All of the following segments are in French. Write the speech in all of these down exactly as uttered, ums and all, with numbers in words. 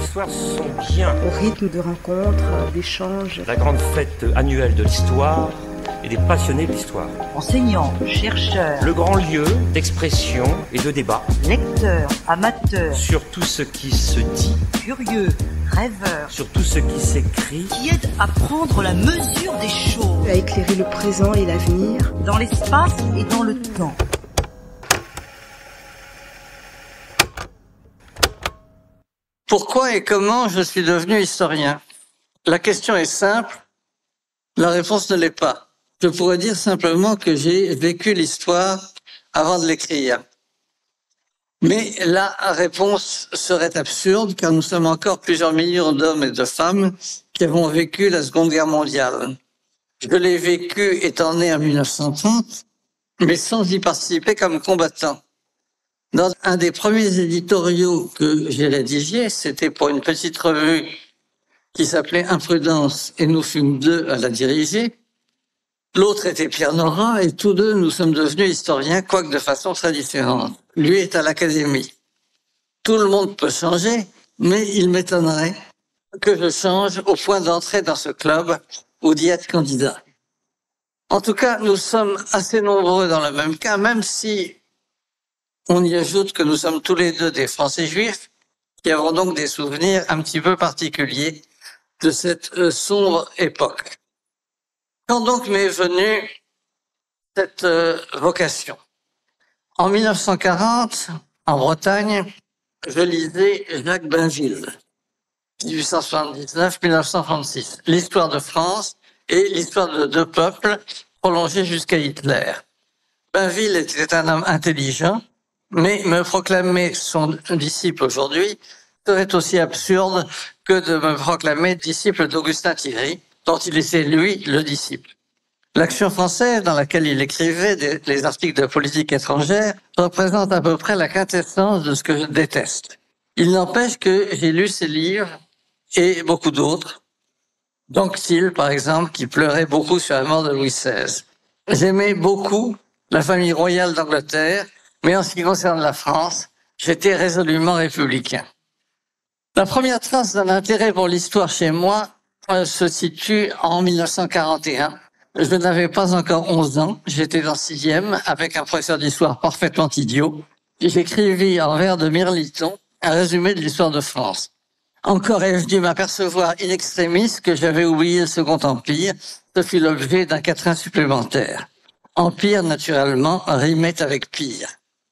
d'histoire sont bien au rythme de rencontres, d'échanges. la grande fête annuelle de l'histoire et des passionnés de l'histoire. Enseignants, chercheurs, Le grand lieu d'expression et de débat lecteurs, amateurs, sur tout ce qui se dit, curieux, rêveurs, sur tout ce qui s'écrit, qui aident à prendre la mesure des choses À éclairer le présent et l'avenir. dans l'espace et dans le temps. Pourquoi et comment je suis devenu historien? La question est simple, la réponse ne l'est pas. Je pourrais dire simplement que j'ai vécu l'histoire avant de l'écrire. Mais la réponse serait absurde car nous sommes encore plusieurs millions d'hommes et de femmes qui avons vécu la Seconde Guerre mondiale. Je l'ai vécu étant né en mille neuf cent trente, mais sans y participer comme combattant. Dans un des premiers éditoriaux que j'ai rédigé, c'était pour une petite revue qui s'appelait Imprudence et nous fûmes deux à la diriger. L'autre était Pierre Nora et tous deux nous sommes devenus historiens, quoique de façon très différente. Lui est à l'Académie. Tout le monde peut changer, mais il m'étonnerait que je change au point d'entrer dans ce club ou d'y être candidat. En tout cas, nous sommes assez nombreux dans le même cas, même si on y ajoute que nous sommes tous les deux des Français juifs, qui avons donc des souvenirs un petit peu particuliers de cette euh, sombre époque. Quand donc m'est venue cette euh, vocation? En mille neuf cent quarante, en Bretagne, je lisais Jacques Bainville, dix-huit cent soixante-dix-neuf à mille neuf cent trente-six, l'histoire de France et l'histoire de deux peuples prolongée jusqu'à Hitler. Bainville était un homme intelligent, mais me proclamer son disciple aujourd'hui serait aussi absurde que de me proclamer disciple d'Augustin Thierry, dont il était, lui, le disciple. L'Action française, dans laquelle il écrivait des, les articles de politique étrangère, représente à peu près la quintessence de ce que je déteste. Il n'empêche que j'ai lu ses livres et beaucoup d'autres, D'Anquetil, par exemple, qui pleurait beaucoup sur la mort de Louis seize. J'aimais beaucoup la famille royale d'Angleterre, mais en ce qui concerne la France, j'étais résolument républicain. La première trace d'un intérêt pour l'histoire chez moi euh, se situe en mille neuf cent quarante et un. Je n'avais pas encore onze ans, j'étais en sixième avec un professeur d'histoire parfaitement idiot. J'écrivis en vers de Mirliton un résumé de l'histoire de France. Encore ai-je dû m'apercevoir in extremis que j'avais oublié le Second Empire, ce fut l'objet d'un quatrain supplémentaire. Empire, naturellement, rimait avec pire.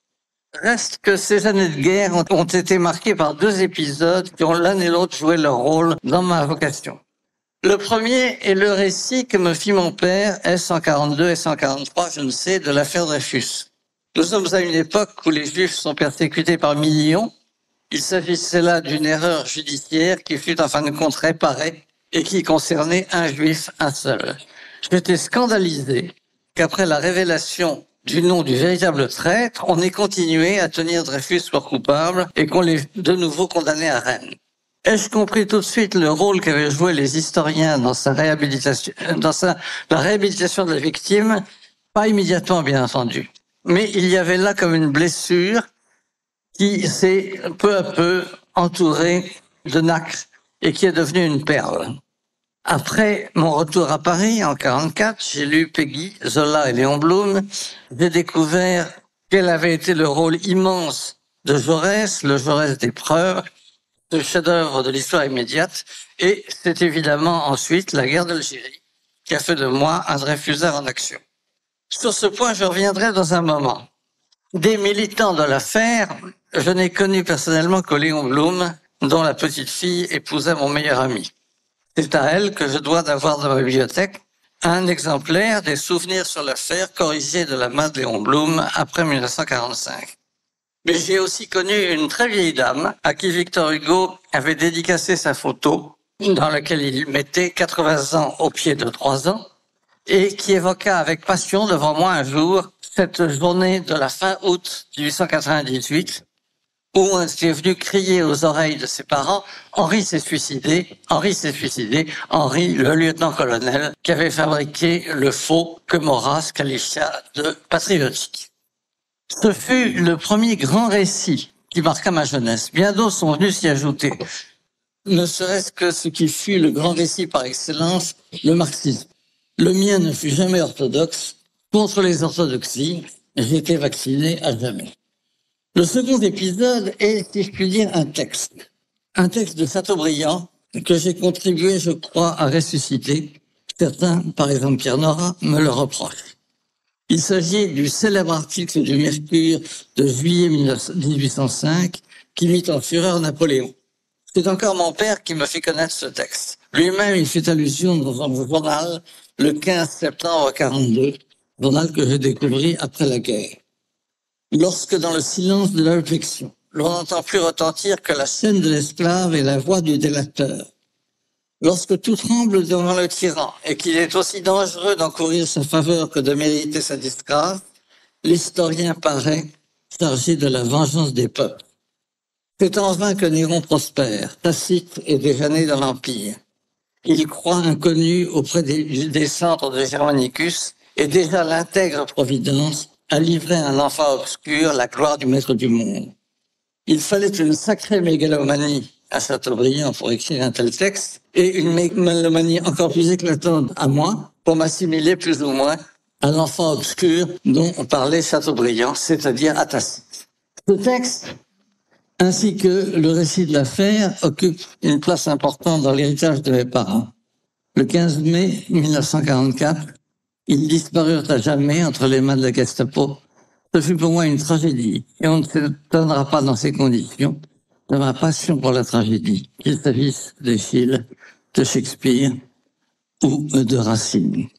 Reste que ces années de guerre ont, ont été marquées par deux épisodes qui ont l'un et l'autre joué leur rôle dans ma vocation. Le premier est le récit que me fit mon père, S cent quarante-deux et cent quarante-trois, je ne sais, de l'affaire Dreyfus. Nous sommes à une époque où les Juifs sont persécutés par millions. Il s'agissait là d'une erreur judiciaire qui fut en fin de compte réparée et qui concernait un Juif, un seul. J'étais scandalisé qu'après la révélation du nom du véritable traître, on ait continué à tenir Dreyfus pour coupable et qu'on l'ait de nouveau condamné à Rennes. Ai-je compris tout de suite le rôle qu'avaient joué les historiens dans sa réhabilitation, dans sa, la réhabilitation de la victime? Pas immédiatement, bien entendu. Mais il y avait là comme une blessure qui s'est peu à peu entourée de nacre et qui est devenue une perle. Après mon retour à Paris en quarante-quatre, j'ai lu Peggy, Zola et Léon Blum. J'ai découvert quel avait été le rôle immense de Jaurès, le Jaurès des preuves, ce chef-d'œuvre de l'histoire immédiate. Et c'est évidemment ensuite la guerre d'Algérie qui a fait de moi un Dreyfusard en action. Sur ce point, je reviendrai dans un moment. Des militants de l'affaire, je n'ai connu personnellement que Léon Blum, dont la petite fille épousa mon meilleur ami. C'est à elle que je dois d'avoir dans ma bibliothèque un exemplaire des souvenirs sur l'affaire corrigé de la main de Léon Blum après mille neuf cent quarante-cinq. Mais j'ai aussi connu une très vieille dame à qui Victor Hugo avait dédicacé sa photo dans laquelle il mettait quatre-vingts ans au pied de trois ans et qui évoqua avec passion devant moi un jour cette journée de la fin août mille huit cent quatre-vingt-dix-huit où on était venu crier aux oreilles de ses parents « Henri s'est suicidé, Henri s'est suicidé, Henri, le lieutenant-colonel, qui avait fabriqué le faux que Maurras qualifia de patriotique. » Ce fut le premier grand récit qui marqua ma jeunesse. Bien d'autres sont venus s'y ajouter. ne serait-ce que ce qui fut le grand récit par excellence, le marxisme. Le mien ne fut jamais orthodoxe. Contre les orthodoxies, j'ai été vacciné à jamais. Le second épisode est, si je puis dire, un texte. Un texte de Chateaubriand que j'ai contribué, je crois, à ressusciter. Certains, par exemple Pierre Nora, me le reprochent. Il s'agit du célèbre article du Mercure de juillet mille huit cent cinq qui mit en fureur Napoléon. C'est encore mon père qui me fit connaître ce texte. Lui-même, il fait allusion dans un journal le quinze septembre quarante-deux, journal que j'ai découvert après la guerre. Lorsque dans le silence de la réflexion, l'on n'entend plus retentir que la scène de l'esclave et la voix du délateur, lorsque tout tremble devant le tyran et qu'il est aussi dangereux d'encourir sa faveur que de mériter sa disgrâce, l'historien paraît chargé de la vengeance des peuples. C'est en vain que Néron prospère, Tacite est déjà né dans l'Empire. Il croit inconnu auprès des, des centres de Germanicus et déjà l'intègre Providence a livré à un enfant obscur la gloire du maître du monde. Il fallait une sacrée mégalomanie à Chateaubriand pour écrire un tel texte et une mégalomanie encore plus éclatante à moi pour m'assimiler plus ou moins à l'enfant obscur dont on parlait Chateaubriand, c'est-à-dire à Tacite. Ce texte, ainsi que le récit de l'affaire, occupe une place importante dans l'héritage de mes parents. Le quinze mai mille neuf cent quarante-quatre, ils disparurent à jamais entre les mains de la Gestapo. Ce fut pour moi une tragédie, et on ne s'étonnera pas dans ces conditions de ma passion pour la tragédie, qu'il s'agisse d'Échille, de Shakespeare ou de Racine.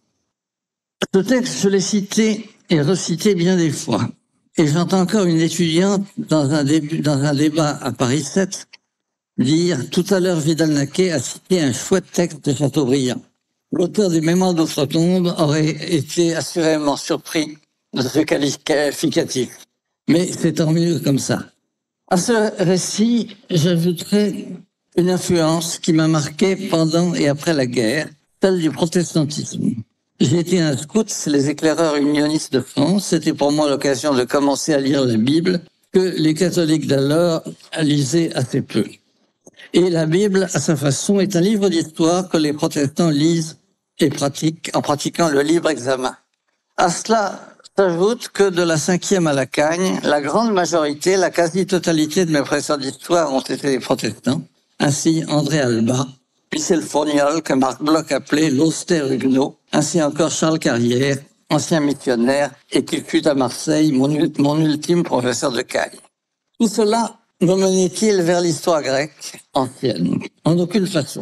Ce texte, je l'ai cité et recité bien des fois. Et j'entends encore une étudiante dans un, début, dans un débat à Paris sept dire « Tout à l'heure, Vidal-Naquet a cité un chouette texte de Chateaubriand. L'auteur des Mémoires d'Outre-Tombe aurait été assurément surpris de ce qualificatif. Mais c'est tant mieux comme ça. » À ce récit, j'ajouterai une influence qui m'a marqué pendant et après la guerre, celle du protestantisme. J'ai été un scout, les éclaireurs unionistes de France. C'était pour moi l'occasion de commencer à lire la Bible, que les catholiques d'alors lisaient assez peu. Et la Bible, à sa façon, est un livre d'histoire que les protestants lisent et pratiquent en pratiquant le libre examen. À cela s'ajoute que de la cinquième à la Cagne, la grande majorité, la quasi-totalité de mes professeurs d'histoire ont été des protestants. Ainsi, André Alba, Michel Fourniol, que Marc Bloch appelait l'austère huguenot, ainsi encore Charles Carrière, ancien missionnaire, et qui fut à Marseille mon, mon ultime professeur de Cagne. Tout cela me menait-il vers l'histoire grecque ancienne? En aucune façon.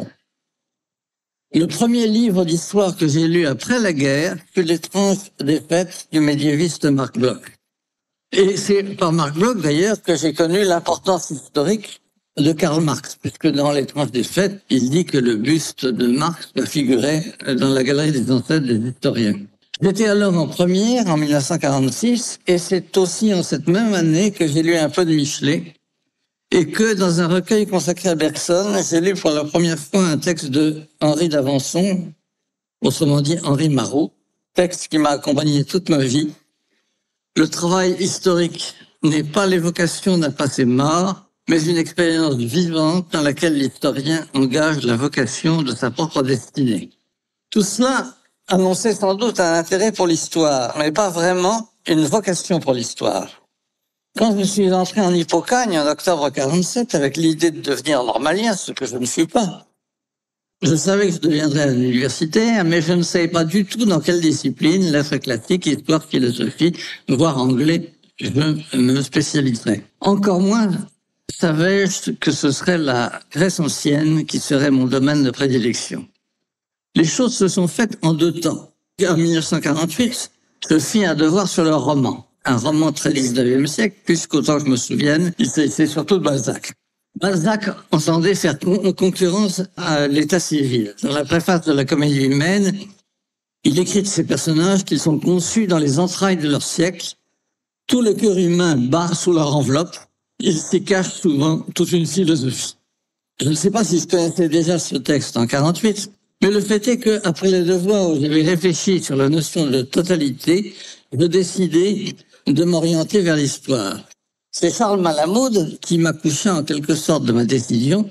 Le premier livre d'histoire que j'ai lu après la guerre fut l'étrange défaite du médiéviste Marc Bloch. Et c'est par Marc Bloch, d'ailleurs, que j'ai connu l'importance historique de Karl Marx, puisque dans l'étrange défaite, il dit que le buste de Marx figurait dans la galerie des ancêtres des historiens. J'étais alors en première, en mille neuf cent quarante-six, et c'est aussi en cette même année que j'ai lu un peu de Michelet, et que dans un recueil consacré à Bergson, j'ai lu pour la première fois un texte de Henri d'Avançon, autrement dit Henri Marot, texte qui m'a accompagné toute ma vie. Le travail historique n'est pas l'évocation d'un passé mort, mais une expérience vivante dans laquelle l'historien engage la vocation de sa propre destinée. Tout cela annonçait sans doute un intérêt pour l'histoire, mais pas vraiment une vocation pour l'histoire. Quand je suis entré en Hippocagne en octobre quarante-sept avec l'idée de devenir normalien, ce que je ne fus pas, je savais que je deviendrais un universitaire, mais je ne savais pas du tout dans quelle discipline, lettres classiques, histoire, philosophie, voire anglais, je me spécialiserais. Encore moins savais-je que ce serait la Grèce ancienne qui serait mon domaine de prédilection. Les choses se sont faites en deux temps. En mille neuf cent quarante-huit, je fis un devoir sur le roman. Un roman très dix-neuvième siècle, puisqu'autant que je me souvienne, il s'agissait surtout de Balzac. Balzac entendait faire con- concurrence à l'état civil. Dans la préface de la Comédie humaine, il écrit de ces personnages qu'ils sont conçus dans les entrailles de leur siècle. Tout le cœur humain bat sous leur enveloppe. Il s'y cache souvent toute une philosophie. Je ne sais pas si je connaissais déjà ce texte en quarante-huit, mais le fait est que, après les devoirs où j'avais réfléchi sur la notion de totalité, je décidai de m'orienter vers l'histoire. C'est Charles Malamud qui m'accoucha en quelque sorte de ma décision,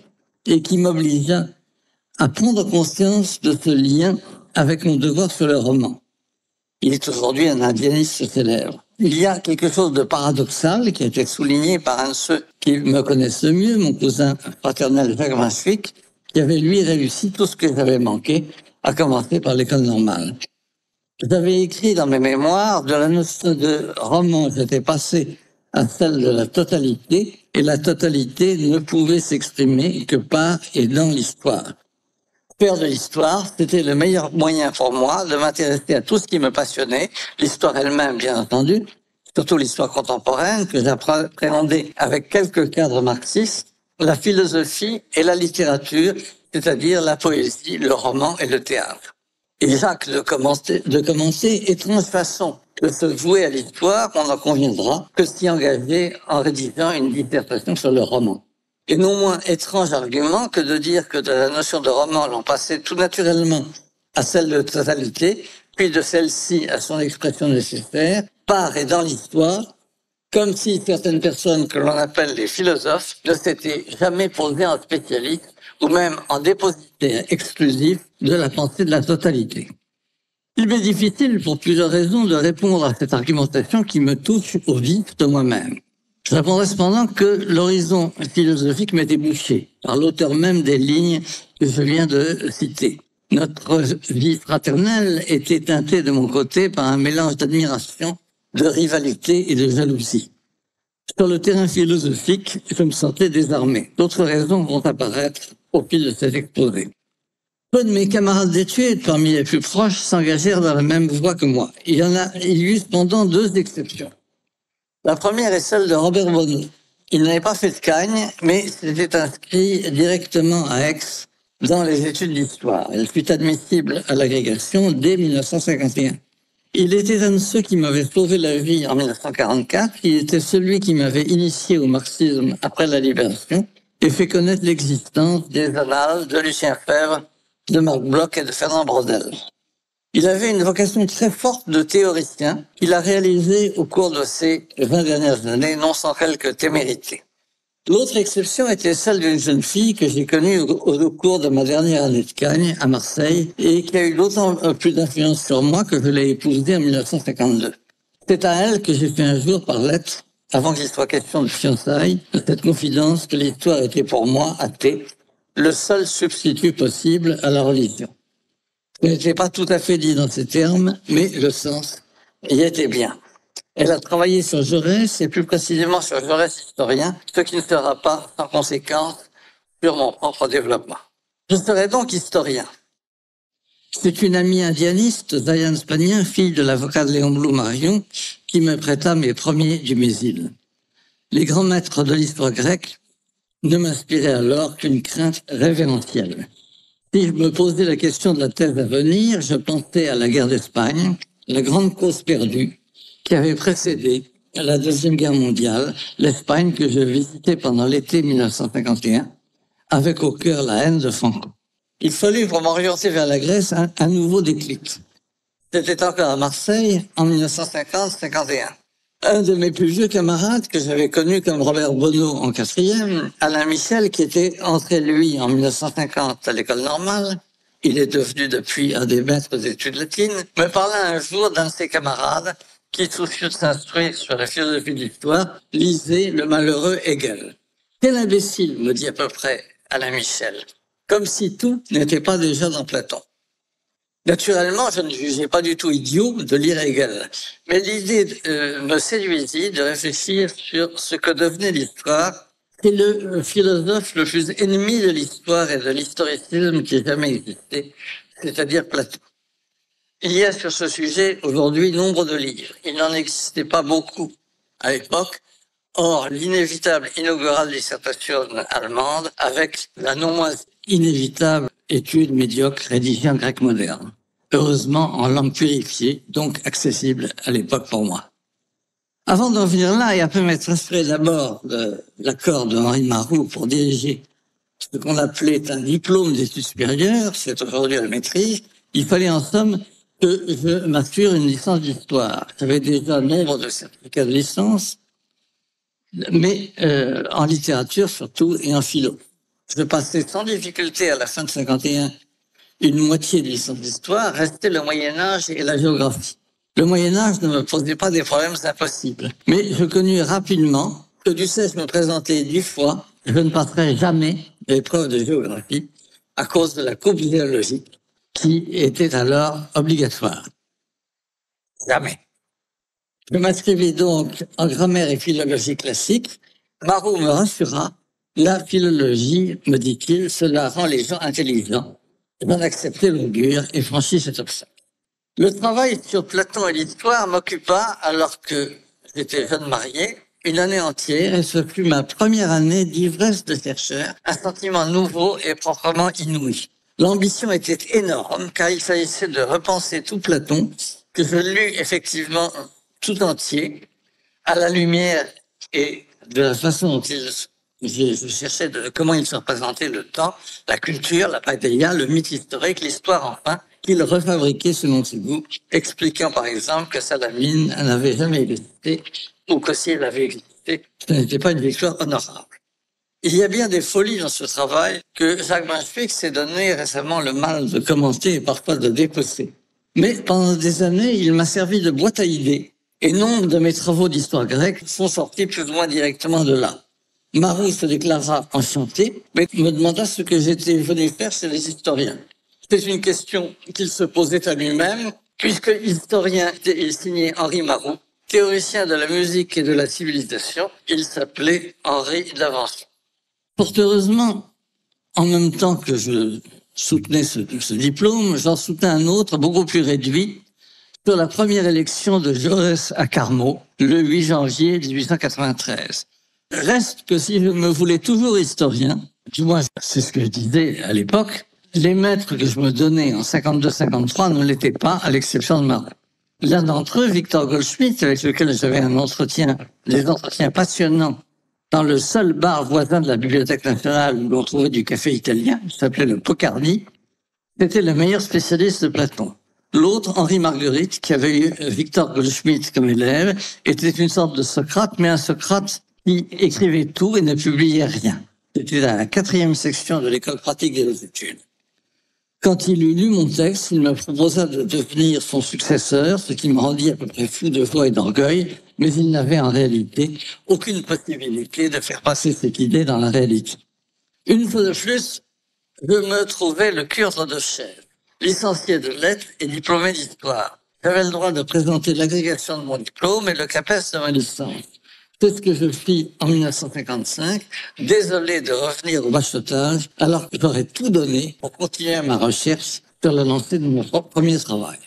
et qui m'obligea à prendre conscience de ce lien avec mon devoir sur le roman. Il est aujourd'hui un indianiste célèbre. Il y a quelque chose de paradoxal qui a été souligné par un de ceux qui me connaissent le mieux, mon cousin fraternel Jacques Brunswick, qui avait lui réussi tout ce que j'avais manqué, à commencer par l'école normale. J'avais écrit dans mes mémoires de la notion de roman, j'étais passé à celle de la totalité, et la totalité ne pouvait s'exprimer que par et dans l'histoire. Faire de l'histoire, c'était le meilleur moyen pour moi de m'intéresser à tout ce qui me passionnait, l'histoire elle-même bien entendu, surtout l'histoire contemporaine que j'appréhendais avec quelques cadres marxistes, la philosophie et la littérature, c'est-à-dire la poésie, le roman et le théâtre. Et Jacques de commencer, de commencer étrange façon de se vouer à l'histoire, on en conviendra, que s'y engager en rédigeant une dissertation sur le roman. Et non moins étrange argument que de dire que de la notion de roman, l'on passait tout naturellement à celle de totalité, puis de celle-ci à son expression nécessaire, par et dans l'histoire, comme si certaines personnes que l'on appelle les philosophes ne s'étaient jamais posées en spécialiste ou même en dépositaire exclusif de la pensée de la totalité. Il m'est difficile, pour plusieurs raisons, de répondre à cette argumentation qui me touche au vif de moi-même. Je répondrai cependant que l'horizon philosophique m'est débouché par l'auteur même des lignes que je viens de citer. Notre vie fraternelle était teintée de mon côté par un mélange d'admiration, de rivalité et de jalousie. Sur le terrain philosophique, je me sentais désarmé. D'autres raisons vont apparaître au fil de cet exposé. Peu de mes camarades d'études, parmi les plus proches, s'engagèrent dans la même voie que moi. Il y en a, il y eut cependant deux exceptions. La première est celle de Robert Bonneau. Il n'avait pas fait de Cagne, mais s'était inscrit directement à Aix dans les études d'histoire. Il fut admissible à l'agrégation dès mille neuf cent cinquante et un. Il était un de ceux qui m'avait sauvé la vie en mille neuf cent quarante-quatre. Il était celui qui m'avait initié au marxisme après la Libération et fait connaître l'existence des annales de Lucien Febvre, de Marc Bloch et de Fernand Braudel. Il avait une vocation très forte de théoricien qu'il a réalisée au cours de ces vingt dernières années, non sans quelque témérité. L'autre exception était celle d'une jeune fille que j'ai connue au, au cours de ma dernière année de Cagne à Marseille et qui a eu d'autant plus d'influence sur moi que je l'ai épousée en mille neuf cent cinquante-deux. C'est à elle que j'ai fait un jour par lettre, avant qu'il soit question de fiançailles, cette confidence que l'histoire était pour moi, athée, le seul substitut possible à la religion. Ce n'était pas tout à fait dit dans ces termes, mais le sens y était bien. Elle a travaillé sur Jaurès, et plus précisément sur Jaurès historien, ce qui ne sera pas sans conséquence sur mon propre développement. Je serai donc historien. C'est une amie indianiste, Diane Spanien, fille de l'avocat de Léon Blum Marion, qui me prêta mes premiers du Mésil. Les grands maîtres de l'histoire grecque ne m'inspiraient alors qu'une crainte révérentielle. Si je me posais la question de la thèse à venir, je pensais à la guerre d'Espagne, la grande cause perdue, qui avait précédé la Deuxième Guerre mondiale, l'Espagne que je visitais pendant l'été mille neuf cent cinquante et un, avec au cœur la haine de Franco. Il fallut, pour m'orienter vers la Grèce, un, un nouveau déclic. C'était encore à Marseille, en mille neuf cent cinquante cinquante et un. Un de mes plus vieux camarades, que j'avais connu comme Robert Bonneau en quatrième, Alain Michel, qui était entré, lui, en mille neuf cent cinquante à l'école normale, il est devenu depuis un des maîtres d'études latines, me parla un jour d'un de ses camarades qui, soucieux de s'instruire sur la philosophie de l'histoire, lisait le malheureux Hegel. Quel imbécile, me dit à peu près Alain Michel, comme si tout n'était pas déjà dans Platon. Naturellement, je ne jugeais pas du tout idiot de lire Hegel, mais l'idée euh, me séduisit de réfléchir sur ce que devenait l'histoire. C'est le philosophe le plus ennemi de l'histoire et de l'historicisme qui ait jamais existé, c'est-à-dire Platon. Il y a sur ce sujet aujourd'hui nombre de livres. Il n'en existait pas beaucoup à l'époque. Or, l'inévitable inaugurale dissertation allemande avec la non moins inévitable étude médiocre rédigée en grec moderne. Heureusement en langue purifiée, donc accessible à l'époque pour moi. Avant d'en venir là et après m'être inspiré d'abord de l'accord de Henri Marroux pour diriger ce qu'on appelait un diplôme d'études supérieures, c'est aujourd'hui la maîtrise, il fallait en somme que je m'assure une licence d'histoire. J'avais déjà nombre de certificats de licence, mais euh, en littérature surtout et en philo. je passais sans difficulté à la fin de cinquante et un une moitié de licence d'histoire, restait le Moyen-Âge et la géographie. Le Moyen-Âge ne me posait pas des problèmes impossibles. Mais je connus rapidement que dussé-je me présenter dix fois, je ne passerai jamais l'épreuve de géographie à cause de la coupe géologique qui était alors obligatoire. Jamais. Je m'inscrivis donc en grammaire et philologie classique. Marot me rassura. La philologie, me dit-il, cela rend les gens intelligents. J'en acceptai l'augure et franchis cet obstacle. Le travail sur Platon et l'histoire m'occupa, alors que j'étais jeune marié, une année entière, et ce fut ma première année d'ivresse de chercheur, un sentiment nouveau et proprement inouï. L'ambition était énorme, car il s'agissait de repenser tout Platon, que je lus effectivement tout entier, à la lumière et de la façon dont il Je, je cherchais de, comment il se représentait le temps, la culture, la paideia, le mythe historique, l'histoire enfin, qu'il refabriquait selon ses goûts, expliquant par exemple que Salamine n'avait jamais existé, ou que si elle avait existé, ce n'était pas une victoire honorable. Il y a bien des folies dans ce travail que Jacques Brunswick s'est donné récemment le mal de commenter et parfois de dépecer. Mais pendant des années, il m'a servi de boîte à idées, et nombre de mes travaux d'histoire grecque sont sortis plus ou moins directement de là. Marot se déclara enchanté, mais me demanda ce que j'étais venu faire chez les historiens. C'est une question qu'il se posait à lui-même, puisque historien et signé Henri Marot, théoricien de la musique et de la civilisation, il s'appelait Henri Lavenson. Fort heureusement, en même temps que je soutenais ce, ce diplôme, j'en soutenais un autre, beaucoup plus réduit, sur la première élection de Jaurès à Carmaux, le huit janvier dix-huit cent quatre-vingt-treize. Reste que si je me voulais toujours historien, du moins c'est ce que je disais à l'époque, les maîtres que je me donnais en cinquante-deux cinquante-trois ne l'étaient pas, à l'exception de Marot. L'un d'entre eux, Victor Goldschmidt, avec lequel j'avais un entretien, des entretiens passionnants, dans le seul bar voisin de la Bibliothèque nationale où l'on trouvait du café italien, qui s'appelait le Pocardi, c'était le meilleur spécialiste de Platon. L'autre, Henri Marguerite, qui avait eu Victor Goldschmidt comme élève, était une sorte de Socrate, mais un Socrate qui écrivait tout et ne publiait rien. C'était à la quatrième section de l'école pratique des hautes études. Quand il eut lu mon texte, il me proposa de devenir son successeur, ce qui me rendit à peu près fou de joie et d'orgueil, mais il n'avait en réalité aucune possibilité de faire passer cette idée dans la réalité. Une fois de plus, je me trouvais le cure de chef, licencié de lettres et diplômé d'histoire. J'avais le droit de présenter l'agrégation de mon diplôme et le CAPES de ma licence. C'est ce que je fis en mille neuf cent cinquante-cinq, désolé de revenir au bachotage, alors que j'aurais tout donné pour continuer ma recherche sur la lancée de mon premier travail.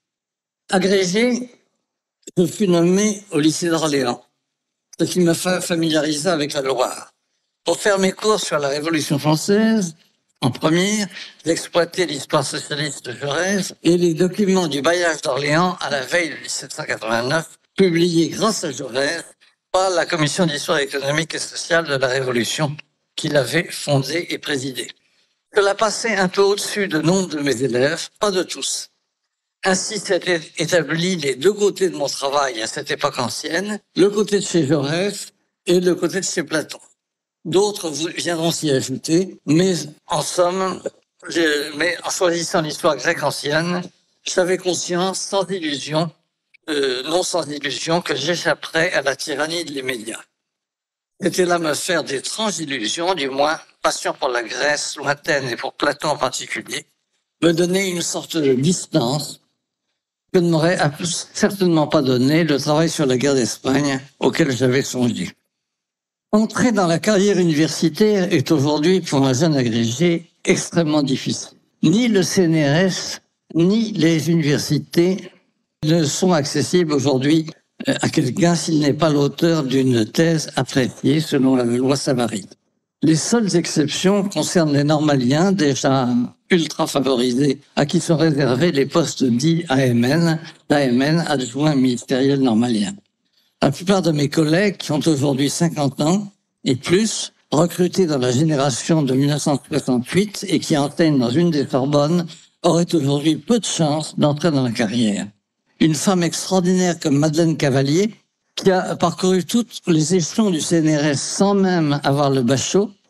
Agrégé, je fus nommé au lycée d'Orléans, ce qui me familiarisa avec la Loire. Pour faire mes cours sur la Révolution française, en première, j'exploitais l'histoire socialiste de Jaurès et les documents du bailliage d'Orléans à la veille de mille sept cent quatre-vingt-neuf, publiés grâce à Jaurès par la Commission d'histoire économique et sociale de la Révolution qu'il avait fondée et présidée. Cela passait un peu au-dessus de nombre de mes élèves, pas de tous. Ainsi s'étaient établis les deux côtés de mon travail à cette époque ancienne, le côté de chez Jaurès et le côté de chez Platon. D'autres viendront s'y ajouter, mais en somme, je, mais en choisissant l'histoire grecque ancienne, j'avais conscience, sans illusion, euh, non sans illusion, que j'échapperais à la tyrannie de l'immédiat. C'était là me faire d'étranges illusions, du moins passion pour la Grèce lointaine et pour Platon en particulier, me donner une sorte de distance que ne m'aurait certainement pas donné le travail sur la guerre d'Espagne auquel j'avais songé. Entrer dans la carrière universitaire est aujourd'hui, pour un jeune agrégé, extrêmement difficile. Ni le C N R S, ni les universités ne sont accessibles aujourd'hui à quelqu'un s'il n'est pas l'auteur d'une thèse appréciée selon la loi Savary. Les seules exceptions concernent les normaliens, déjà ultra favorisés, à qui sont réservés les postes dits A M N, l'A M N, adjoint ministériel normalien. La plupart de mes collègues, qui ont aujourd'hui cinquante ans et plus, recrutés dans la génération de mille neuf cent soixante-huit et qui enseignent dans une des Sorbonnes, auraient aujourd'hui peu de chance d'entrer dans la carrière. Une femme extraordinaire comme Madeleine Cavalier, qui a parcouru tous les échelons du C N R S sans même avoir le bachot,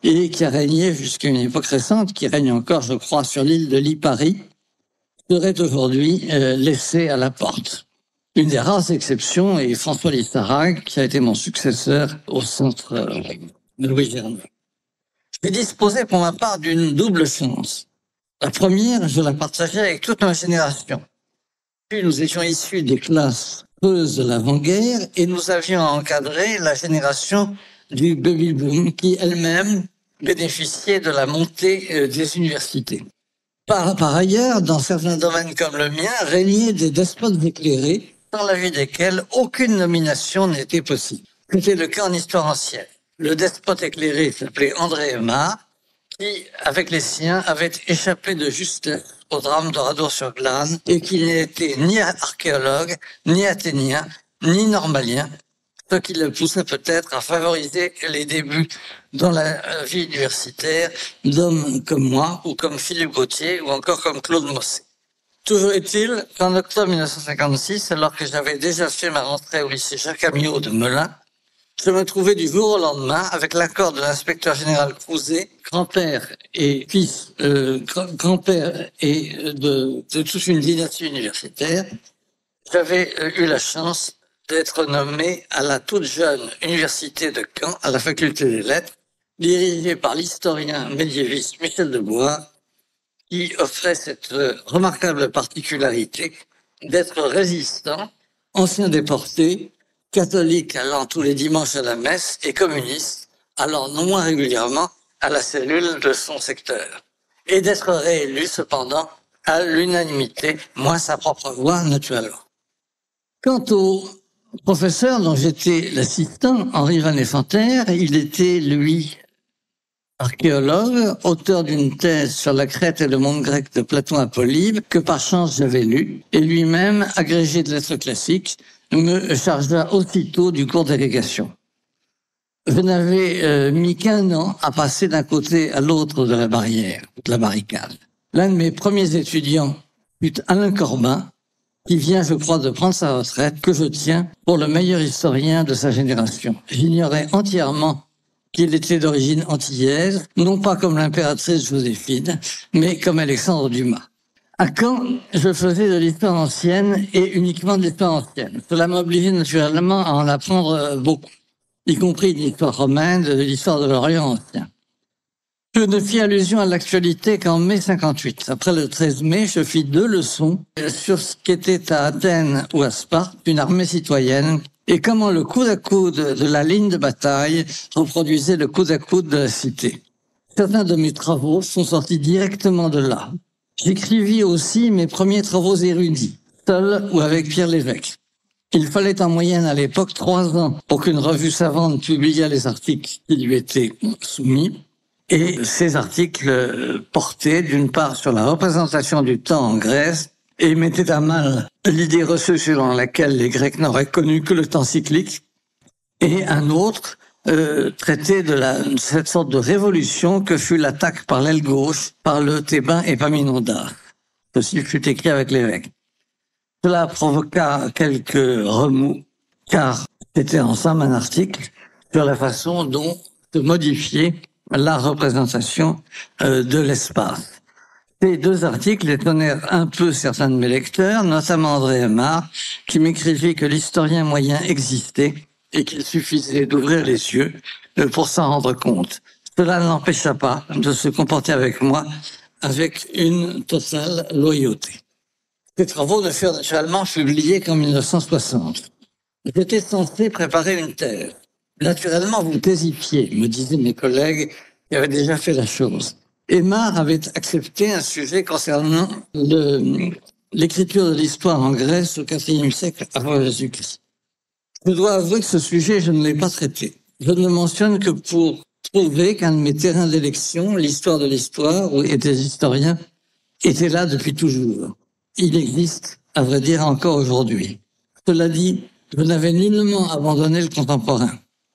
et qui a régné jusqu'à une époque récente, qui règne encore, je crois, sur l'île de Lipari, serait aujourd'hui euh, laissé à la porte. Une des rares exceptions est François Lissarag, qui a été mon successeur au centre euh, de Louis Germain. Je disposais pour ma part d'une double chance. La première, je la partageais avec toute ma génération. Puis nous étions issus des classes creuses de l'avant-guerre et nous avions encadré la génération du baby boom qui elle-même bénéficiait de la montée euh, des universités. Par, par ailleurs, dans certains domaines comme le mien, régnaient des despotes éclairés dans la vie desquels aucune nomination n'était possible. C'était le cas en histoire ancienne. Le despote éclairé s'appelait André Aimard, qui, avec les siens, avait échappé de justesse au drame de Radour-sur-Glane et qui n'était ni archéologue, ni athénien, ni normalien, ce qui le poussait peut-être à favoriser les débuts dans la vie universitaire d'hommes comme moi, ou comme Philippe Gautier, ou encore comme Claude Mossé. Toujours est-il qu'en octobre mille neuf cent cinquante-six, alors que j'avais déjà fait ma rentrée au lycée Jacques Amiot de Melun, je me trouvais du jour au lendemain, avec l'accord de l'inspecteur général Crouzet, grand-père et fils, euh, grand-père et de, de toute une dynastie universitaire, j'avais eu la chance d'être nommé à la toute jeune université de Caen, à la faculté des lettres, dirigée par l'historien médiéviste Michel de Bois, qui offrait cette remarquable particularité d'être résistant, ancien déporté, catholique allant tous les dimanches à la messe et communiste allant non moins régulièrement à la cellule de son secteur. Et d'être réélu cependant à l'unanimité, moins sa propre voix naturellement. Quant au professeur dont j'étais l'assistant, Henri Van Effenter, il était, lui, archéologue, auteur d'une thèse sur la Crète et le monde grec de Platon à Polybe, que par chance j'avais lu, et lui-même, agrégé de lettres classiques, me chargea aussitôt du cours d'allégation. Je n'avais euh, mis qu'un an à passer d'un côté à l'autre de la barrière, de la barricade. L'un de mes premiers étudiants fut Alain Corbin, qui vient, je crois, de prendre sa retraite, que je tiens pour le meilleur historien de sa génération. J'ignorais entièrement qu'il était d'origine antillaise, non pas comme l'impératrice Joséphine, mais comme Alexandre Dumas. À Caen, je faisais de l'histoire ancienne et uniquement de l'histoire ancienne. Cela m'obligeait naturellement à en apprendre beaucoup, y compris de l'histoire romaine, de l'histoire de l'Orient ancien. Je ne fis allusion à l'actualité qu'en mai cinquante-huit. Après le treize mai, je fis deux leçons sur ce qu'était à Athènes ou à Sparte une armée citoyenne et comment le coude à coude de la ligne de bataille reproduisait le coude à coude de la cité. Certains de mes travaux sont sortis directement de là. J'écrivis aussi mes premiers travaux érudits, seul ou avec Pierre Lévesque. Il fallait en moyenne à l'époque trois ans pour qu'une revue savante publiât les articles qui lui étaient soumis. Et ces articles portaient d'une part sur la représentation du temps en Grèce et mettaient à mal l'idée reçue selon laquelle les Grecs n'auraient connu que le temps cyclique, et un autre euh, traitait de, la, de cette sorte de révolution que fut l'attaque par l'aile gauche par le Thébain Épaminondas. Ceci fut écrit avec l'évêque. Cela provoqua quelques remous, car c'était en somme un article sur la façon dont se modifier la représentation euh, de l'espace. Ces deux articles étonnèrent un peu certains de mes lecteurs, notamment André Aimard, qui m'écrivit que l'historien moyen existait et qu'il suffisait d'ouvrir les yeux euh, pour s'en rendre compte. Cela ne l'empêcha pas de se comporter avec moi avec une totale loyauté. Ces travaux ne furent naturellement publiés qu'en mille neuf cent soixante. J'étais censé préparer une thèse. Naturellement, vous taisifiez, me disaient mes collègues qui avaient déjà fait la chose. Aimard avait accepté un sujet concernant le, l'écriture de l'histoire en Grèce au quatrième siècle avant Jésus-Christ. Je dois avouer que ce sujet, je ne l'ai pas traité. Je ne le mentionne que pour prouver qu'un de mes terrains d'élection, l'histoire de l'histoire et des historiens, était là depuis toujours. Il existe, à vrai dire, encore aujourd'hui. Cela dit, je n'avais nullement abandonné le contemporain.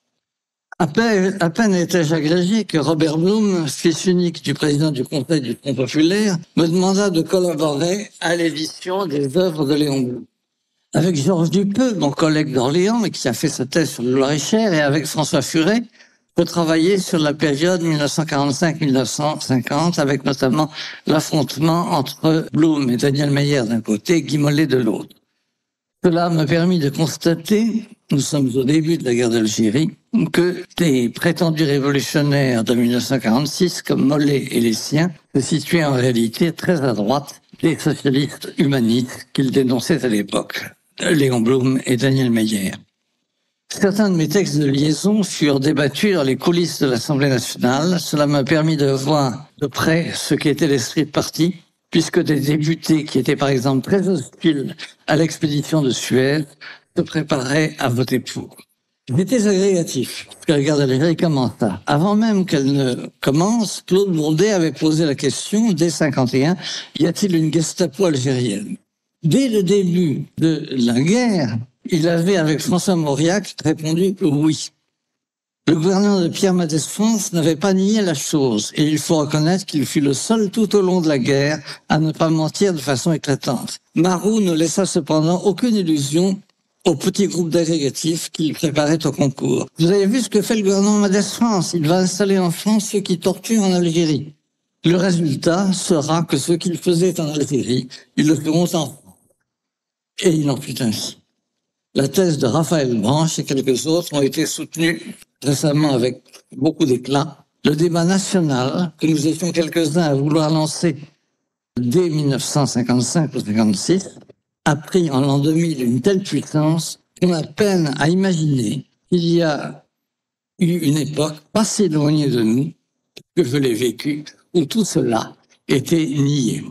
À peine, à peine étais-je agrégé que Robert Blum, fils unique du président du Conseil du Front populaire, me demanda de collaborer à l'édition des œuvres de Léon Blum. Avec Georges Dupeux, mon collègue d'Orléans, et qui a fait sa thèse sur le Loir-et-Cher, et avec François Furet, Je travaillais sur la période mille neuf cent quarante-cinq à mille neuf cent cinquante, avec notamment l'affrontement entre Blum et Daniel Meyer d'un côté et Guy Mollet de l'autre. Cela m'a permis de constater, nous sommes au début de la guerre d'Algérie, que des prétendus révolutionnaires de mille neuf cent quarante-six, comme Mollet et les siens, se situaient en réalité très à droite des socialistes humanistes qu'ils dénonçaient à l'époque, Léon Blum et Daniel Meyer. Certains de mes textes de liaison furent débattus dans les coulisses de l'Assemblée nationale. Cela m'a permis de voir de près ce qu'était l'esprit de parti, puisque des députés qui étaient par exemple très hostiles à l'expédition de Suez se préparaient à voter pour. J'étais agrégatif, parce que la guerre d'Algérie commença. Avant même qu'elle ne commence, Claude Bourdet avait posé la question, dès cinquante et un, y a-t-il une Gestapo algérienne? Dès le début de la guerre, il avait, avec François Mauriac, répondu oui. Le gouvernement de Pierre Mendès France n'avait pas nié la chose, et il faut reconnaître qu'il fut le seul tout au long de la guerre à ne pas mentir de façon éclatante. Marou ne laissa cependant aucune illusion au petit groupe d'agrégatifs qu'il préparait au concours. Vous avez vu ce que fait le gouvernement Mendès France? Il va installer en France ceux qui torturent en Algérie. Le résultat sera que ceux qu'il faisait en Algérie, ils le feront en France. Et il en fut ainsi. La thèse de Raphaël Branche et quelques autres ont été soutenues récemment avec beaucoup d'éclat. Le débat national, que nous étions quelques-uns à vouloir lancer dès mille neuf cent cinquante-cinq ou cinquante-six, a pris en l'an deux mille une telle puissance qu'on a peine à imaginer qu'il y a eu une époque pas si éloignée de nous, que je l'ai vécue, où tout cela était nié.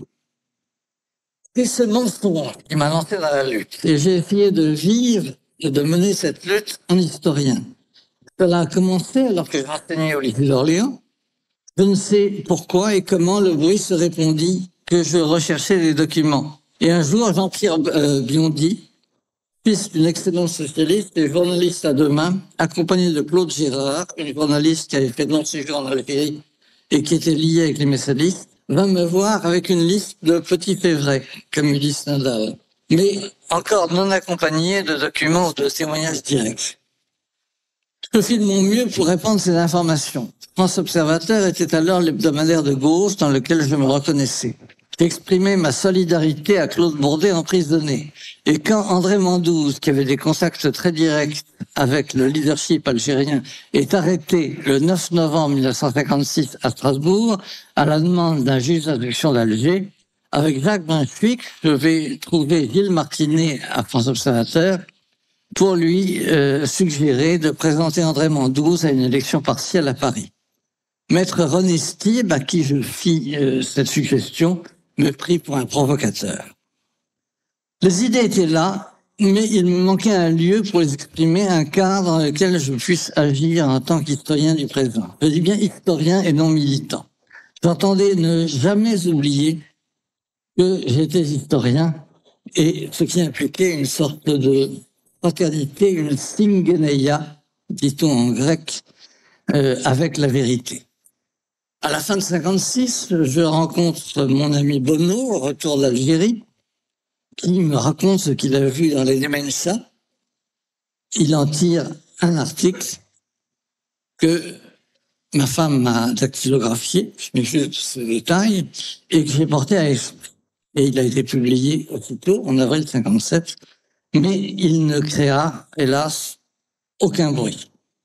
C'est ce mensonge qui m'a lancé dans la lutte. Et j'ai essayé de vivre et de mener cette lutte en historien. Cela a commencé alors que j'enseignais au lycée d'Orléans. Je ne sais pourquoi et comment le bruit se répandit que je recherchais des documents. Et un jour, Jean-Pierre euh, Biondi, fils d'une excellente socialiste et journaliste à deux mains, accompagné de Claude Gérard, une journaliste qui avait fait long séjour en Algérie et qui était liée avec les messalistes, vint me voir avec une liste de petits faits vrais, comme il dit Stendhal, mais encore non accompagnés de documents ou de témoignages directs. Je fis de mon mieux pour répandre ces informations. France Observateur était alors l'hebdomadaire de gauche dans lequel je me reconnaissais. J'exprimais ma solidarité à Claude Bourdet emprisonné. Et quand André Mandouze, qui avait des contacts très directs avec le leadership algérien, est arrêté le neuf novembre mille neuf cent cinquante-six à Strasbourg, à la demande d'un juge d'instruction d'Alger, avec Jacques Brunswick, je vais trouver Gilles Martinet à France Observateur pour lui euh, suggérer de présenter André Mandouze à une élection partielle à Paris. Maître René Stib, à qui je fis euh, cette suggestion, me prit pour un provocateur. Les idées étaient là, mais il me manquait un lieu pour les exprimer, un cadre dans lequel je puisse agir en tant qu'historien du présent. Je dis bien historien et non militant. J'entendais ne jamais oublier que j'étais historien, et ce qui impliquait une sorte de fraternité, une syngeneia, dit-on en grec, euh, avec la vérité. À la fin de cinquante-six, je rencontre mon ami Bono, au retour d'Algérie, qui me raconte ce qu'il a vu dans les Demensa. Il en tire un article que ma femme m'a dactylographié, je m'excuse ce détail, et que j'ai porté à Esprit. Et il a été publié aussitôt, en avril cinquante-sept, mais il ne créa, hélas, aucun bruit.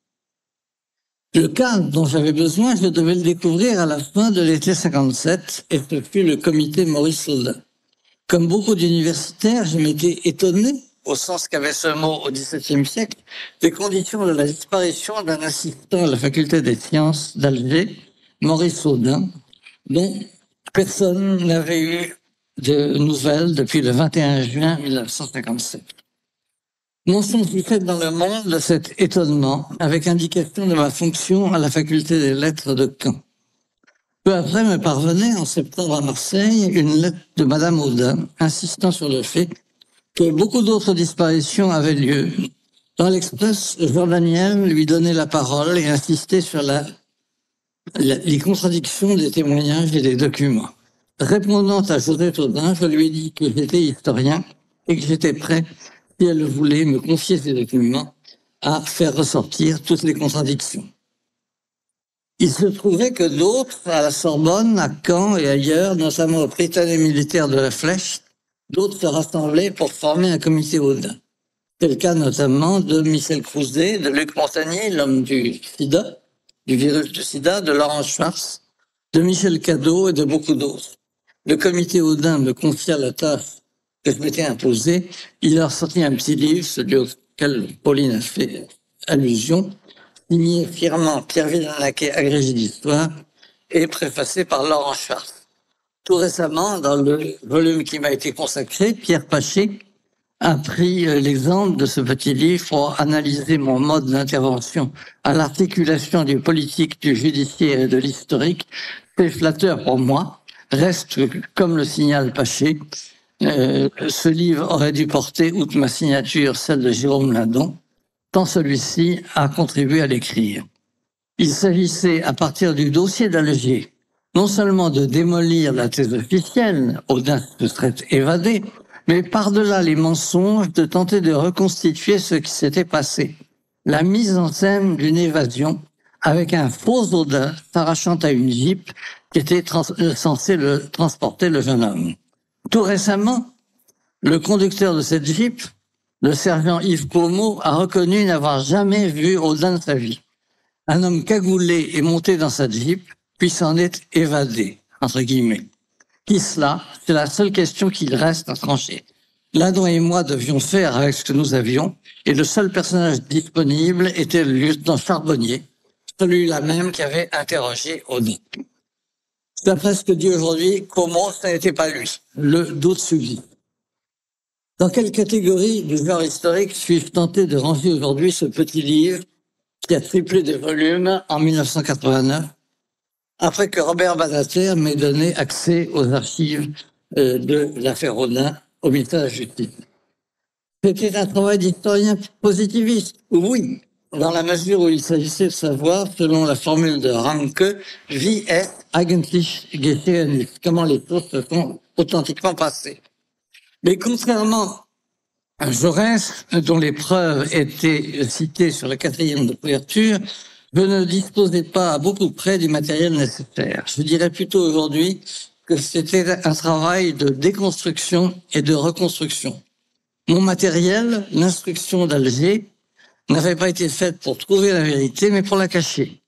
Le cas dont j'avais besoin, je devais le découvrir à la fin de l'été cinquante-sept, et ce fut le comité Maurice Saudin. Comme beaucoup d'universitaires, je m'étais étonné, au sens qu'avait ce mot au dix-septième siècle, des conditions de la disparition d'un assistant à la faculté des sciences d'Alger, Maurice Saudin, dont personne n'avait eu de nouvelles depuis le vingt et un juin mille neuf cent cinquante-sept. Mention fut faite dans le monde de cet étonnement, avec indication de ma fonction à la faculté des lettres de Caen. Peu après me parvenait, en septembre à Marseille, une lettre de Madame Audin, insistant sur le fait que beaucoup d'autres disparitions avaient lieu. Dans l'Express, Jean Daniel lui donnait la parole et insistait sur la, la, les contradictions des témoignages et des documents. Répondant à Josette Audin, je lui ai dit que j'étais historien et que j'étais prêt, si elle voulait me confier ces documents, à faire ressortir toutes les contradictions. Il se trouvait que d'autres, à la Sorbonne, à Caen et ailleurs, notamment au Prytanée militaire de la Flèche, d'autres se rassemblaient pour former un comité Audin. C'est le cas notamment de Michel Crouzet, de Luc Montagnier, l'homme du sida, du virus du sida, de Laurent Schwartz, de Michel Cadot et de beaucoup d'autres. Le comité Audin me confia la tâche que je m'étais imposée. Il leur sortit un petit livre, celui auquel Pauline a fait allusion, signé fièrement Pierre Villanaquet, agrégé d'histoire, et préfacé par Laurent Schwartz. Tout récemment, dans le volume qui m'a été consacré, Pierre Paché a pris l'exemple de ce petit livre pour analyser mon mode d'intervention à l'articulation du politique, du judiciaire et de l'historique. C'est flatteur pour moi. Reste, comme le signale Paché, euh, ce livre aurait dû porter, outre ma signature, celle de Jérôme Lindon, tant celui-ci a contribué à l'écrire. Il s'agissait, à partir du dossier d'Alger, non seulement de démolir la thèse officielle, Audin se serait évadé, mais par-delà les mensonges, de tenter de reconstituer ce qui s'était passé. La mise en scène d'une évasion avec un faux Audin s'arrachant à une jeep qui était trans- censée le transporter le jeune homme. Tout récemment, le conducteur de cette jeep, le sergent Yves Como, a reconnu n'avoir jamais vu Audin de sa vie. Un homme cagoulé est monté dans sa jeep, puis s'en est évadé, entre guillemets. Qui cela? C'est la seule question qu'il reste à trancher. Lindon et moi devions faire avec ce que nous avions, et le seul personnage disponible était le lieutenant Charbonnier, celui-là même qui avait interrogé Audin. D'après ce que dit aujourd'hui Como, ça n'était pas lui. Le doute subsiste. Dans quelle catégorie du genre historique suis-je tenté de ranger aujourd'hui ce petit livre qui a triplé de volumes en mille neuf cent quatre-vingt-neuf, après que Robert Badinter m'ait donné accès aux archives euh, de l'affaire Audin au ministère de la Justice? C'était un travail d'historien positiviste, oui, dans la mesure où il s'agissait de savoir, selon la formule de Ranke, wie es eigentlich geschehen ist, comment les choses se sont authentiquement passées. Mais contrairement à Jaurès, dont les preuves étaient citées sur la quatrième de couverture, je ne disposais pas à beaucoup près du matériel nécessaire. Je dirais plutôt aujourd'hui que c'était un travail de déconstruction et de reconstruction. Mon matériel, l'instruction d'Alger, n'avait pas été faite pour trouver la vérité, mais pour la cacher.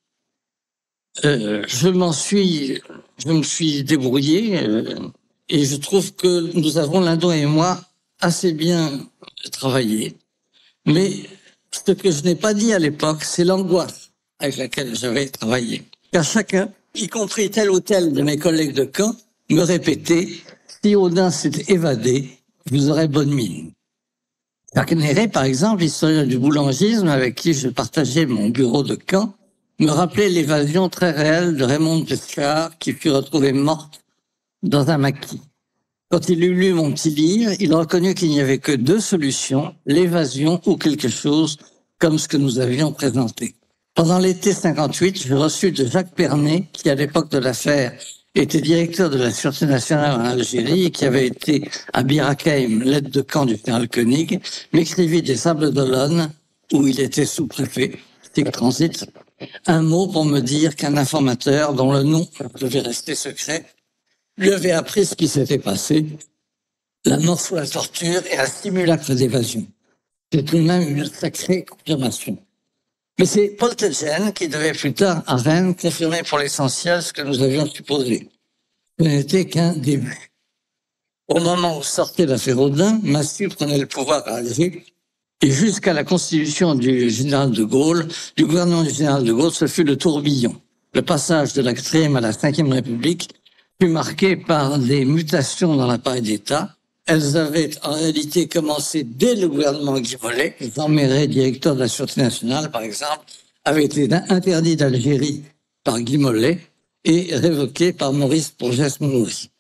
Euh, je m'en suis, je me suis débrouillé, euh, et je trouve que nous avons, Lindon et moi, assez bien travaillé. Mais ce que je n'ai pas dit à l'époque, c'est l'angoisse avec laquelle j'avais travaillé. Car chacun, y compris tel ou tel de mes collègues de camp, me répétait « Si Audin s'était évadé, vous aurez bonne mine ». Jacques Néret, par exemple, historien du boulangisme avec qui je partageais mon bureau de camp, me rappelait l'évasion très réelle de Raymond Pescard qui fut retrouvée morte dans un maquis. Quand il eut lu mon petit livre, il reconnut qu'il n'y avait que deux solutions, l'évasion ou quelque chose comme ce que nous avions présenté. Pendant l'été cinquante-huit, je reçus de Jacques Pernet, qui à l'époque de l'affaire était directeur de la Sûreté nationale en Algérie et qui avait été à Bir Hakeim, l'aide de camp du général Koenig, m'écrivit des Sables d'Olonne, où il était sous-préfet, Stig Transit, un mot pour me dire qu'un informateur, dont le nom devait rester secret, lui avait appris ce qui s'était passé, la mort sous la torture et un simulacre d'évasion. C'est tout de même une sacrée confirmation. Mais c'est Paul Tedgen qui devait plus tard à Rennes confirmer pour l'essentiel ce que nous avions supposé. Ce n'était qu'un début. Au moment où sortait l'affaire Audin, Massieu prenait le pouvoir à Alger, et jusqu'à la constitution du général de Gaulle, du gouvernement du général de Gaulle, ce fut le tourbillon. Le passage de la quatrième à la cinquième République fut marqué par des mutations dans l'appareil d'État. Elles avaient en réalité commencé dès le gouvernement Guy Mollet. Jean Marais, directeur de la Sûreté nationale, par exemple, avait été interdit d'Algérie par Guy Mollet et révoqué par Maurice Bourgès-Mourouzi.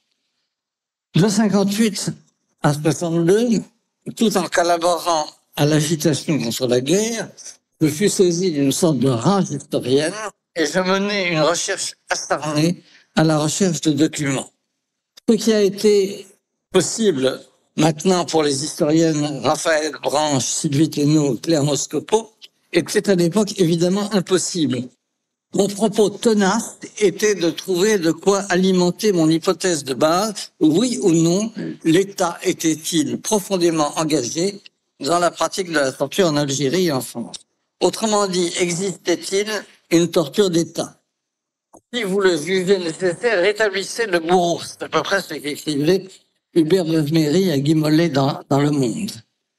De cinquante-huit à soixante-deux, tout en collaborant à l'agitation contre la guerre, je fus saisi d'une sorte de rage historienne et je menais une recherche acharnée à la recherche de documents. Ce qui a été possible maintenant pour les historiennes Raphaël Branche, Sylvie Thénault, Claire Moscopo, était à l'époque évidemment impossible. Mon propos tenace était de trouver de quoi alimenter mon hypothèse de base. Oui ou non, l'État était-il profondément engagé dans la pratique de la torture en Algérie et en France? Autrement dit, existait-il une torture d'État? Si vous le jugez nécessaire, rétablissez le bourreau. C'est à peu près ce qu'écrivait Hubert Beuve-Méry à Guy Mollet dans, dans Le Monde.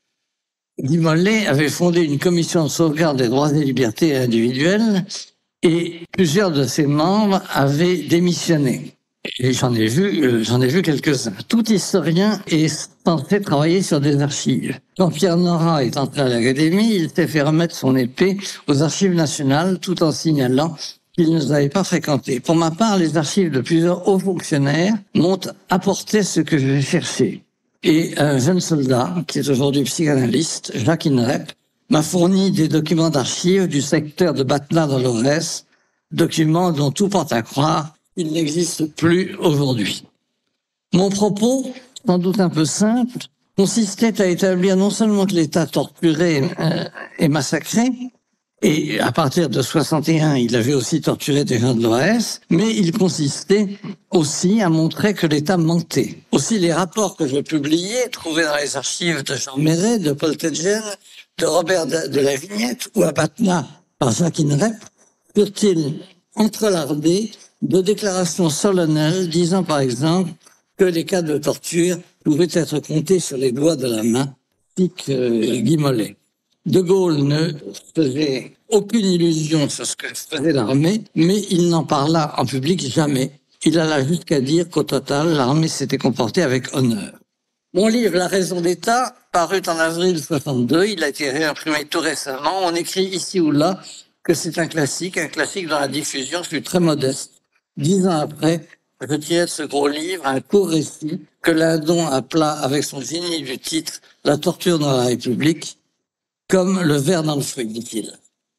Guy Mollet avait fondé une commission de sauvegarde des droits et libertés individuelles et plusieurs de ses membres avaient démissionné. Et j'en ai vu, euh, j'en ai vu quelques-uns. Tout historien est censé travailler sur des archives. Quand Pierre Nora est entré à l'Académie, il s'est fait remettre son épée aux archives nationales tout en signalant qu'il ne les avait pas fréquentées. Pour ma part, les archives de plusieurs hauts fonctionnaires m'ont apporté ce que je cherchais. Et un jeune soldat, qui est aujourd'hui psychanalyste, Jacques Inrep, m'a fourni des documents d'archives du secteur de Batna dans l'Aurès, documents dont tout porte à croire qu'il n'existe plus aujourd'hui. Mon propos, sans doute un peu simple, consistait à établir non seulement que l'État torturait euh, et massacrait, et à partir de soixante et un, il avait aussi torturé des gens de l'O A S, mais il consistait aussi à montrer que l'État mentait. Aussi, les rapports que je publiais, trouvés dans les archives de Jean Méret, de Paul Tedgen, de Robert de, de la Vignette ou à Batna par Jacques Inrep, furent-ils entrelardés de déclarations solennelles disant par exemple que les cas de torture pouvaient être comptés sur les doigts de la main, pique euh, Guy Mollet. De Gaulle ne faisait aucune illusion sur ce que faisait l'armée, mais il n'en parla en public jamais. Il alla jusqu'à dire qu'au total, l'armée s'était comportée avec honneur. Mon livre « La raison d'État », paru en avril soixante-deux, il a été réimprimé tout récemment. On écrit ici ou là que c'est un classique, un classique dont la diffusion fut très modeste. Dix ans après, je tirais de ce gros livre un court récit que Lindon appela avec son génie du titre « La torture dans la République », comme le ver dans le fruit, dit-il.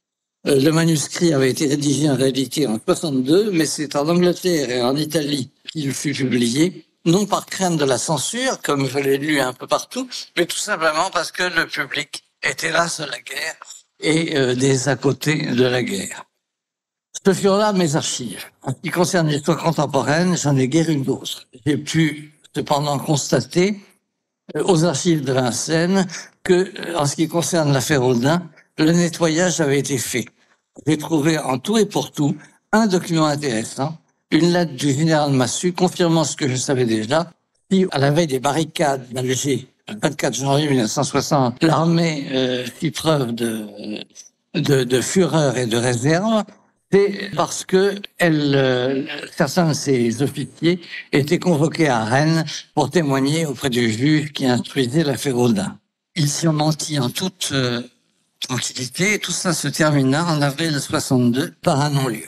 Le manuscrit avait été rédigé en réalité en soixante-deux, mais c'est en Angleterre et en Italie qu'il fut publié, non par crainte de la censure, comme je l'ai lu un peu partout, mais tout simplement parce que le public était là sur la guerre et euh, des à côté de la guerre. Ce furent là mes archives. En ce qui concerne l'histoire contemporaine, j'en ai guère une autre. J'ai pu cependant constater euh, aux archives de Vincennes que, en ce qui concerne l'affaire Audin, le nettoyage avait été fait. J'ai trouvé en tout et pour tout un document intéressant, une lettre du général Massu confirmant ce que je savais déjà. Puis, à la veille des barricades d'Alger, le vingt-quatre janvier mille neuf cent soixante, l'armée euh, fit preuve de, de, de fureur et de réserve. C'est parce que elle, euh, certains de ses officiers étaient convoqués à Rennes pour témoigner auprès du juge qui instruisait l'affaire Audin. Ils s'y ont menti en toute euh, tranquillité et tout ça se termina en avril soixante-deux par un non-lieu.